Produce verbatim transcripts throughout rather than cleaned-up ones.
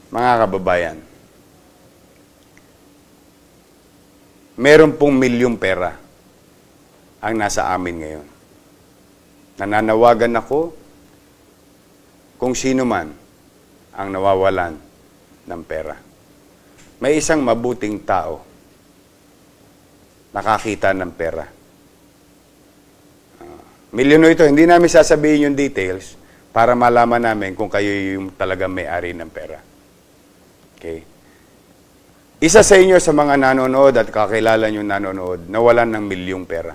Mga kababayan, meron pong milyong pera ang nasa amin ngayon. Nananawagan ako kung sino man ang nawawalan ng pera. May isang mabuting tao nakakita ng pera. Uh, milyono ito, hindi namin sasabihin yung details para malaman namin kung kayo yung talagang may-ari ng pera. Okay? Isa sa inyo sa mga nanonood at kakilala nyo nanonood, nawalan ng milyong pera.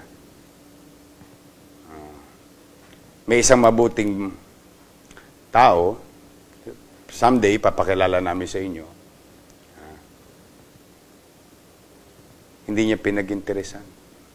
Uh, may isang mabuting tao, someday, papakilala namin sa inyo, uh, hindi niya pinag-interesan.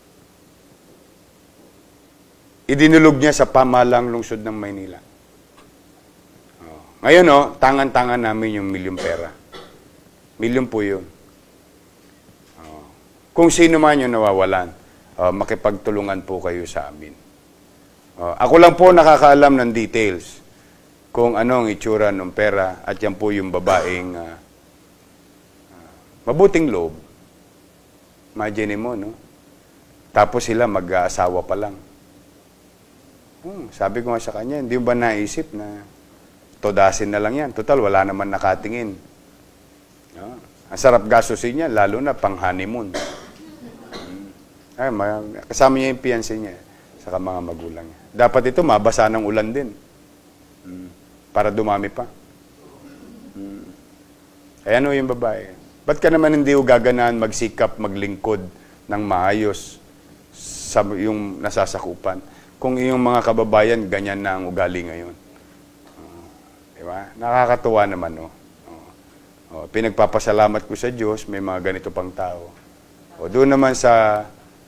Idinulog niya sa pamahalang lungsod ng Maynila. Uh, ngayon, oh, tangan-tangan namin yung milyong pera. Milyon po yun. Uh, kung sino man yung nawawalan, uh, makipagtulungan po kayo sa amin. Uh, ako lang po nakakaalam ng details kung anong itsura ng pera at yan po yung babaeng uh, uh, mabuting loob. Imagine mo, no? Tapos sila mag-aasawa pa lang. Hmm, sabi ko nga sa kanya, hindi mo ba naisip na todasin na lang yan? Total, wala naman nakatingin. No? Ang sarap gastusin niya, lalo na pang honeymoon. Hmm. Ay, kasama niya yung fiancé niya, saka mga magulang niya. Dapat ito, mabasa ng ulan din. Hmm. Para dumami pa. Hmm. Ayan o yung babae. Ba't ka naman hindi gaganahan magsikap, maglingkod ng maayos sa yung nasasakupan? Kung iyong mga kababayan, ganyan na ang ugali ngayon. Uh, diba? Nakakatuwa naman, no? Uh, uh, pinagpapasalamat ko sa Diyos, may mga ganito pang tao. O doon naman sa,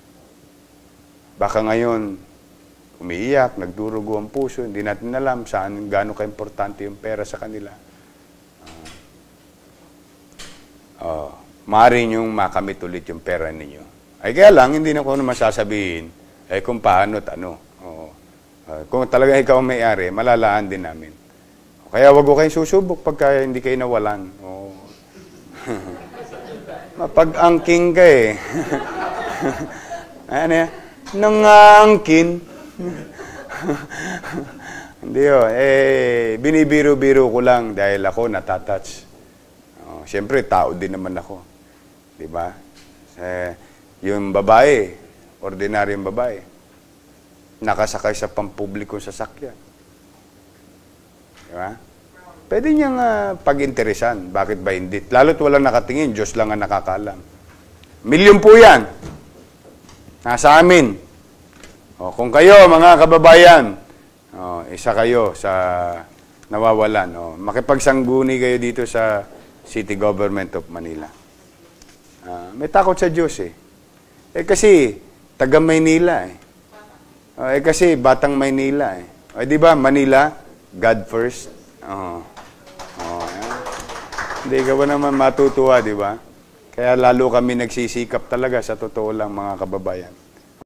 baka ngayon, umiiyak, nagdurugo ang puso, hindi natin alam saan, gaano ka-importante yung pera sa kanila. Uh, uh, maaari niyong makamit ulit yung pera ninyo. Ay kaya lang, hindi na ko naman sasabihin, eh kung paano at ano. Uh, uh, kung talaga ikaw ang may-ari, malalaan din namin. Kaya wag ko kayong susubok pagka hindi kayo nawalan. Oh. Mapag-angking ka eh. Ano yan? Nangangkin. Hindi o. Eh, binibiro-biro ko lang dahil ako natatouch. Oh, Siyempre, tao din naman ako. Diba? Eh, yung babae, ordinaryong babae, nakasakay sa pampublikong sasakyan. Diba? Pwede niyang uh, pag-interesan. Bakit ba hindi? Lalo't walang nakatingin, Diyos lang ang nakakaalam. Milyon po yan. Nasa amin. O, kung kayo, mga kababayan, o, isa kayo sa nawawalan. O, makipagsangguni kayo dito sa City Government of Manila. Uh, may takot sa Diyos eh. Eh kasi, taga Maynila eh. O, eh kasi, batang Maynila eh. O, di ba, Manila, God first. O, o, eh. Hindi ka ba naman matutuwa, di ba? Kaya lalo kami nagsisikap talaga sa totoo lang mga kababayan.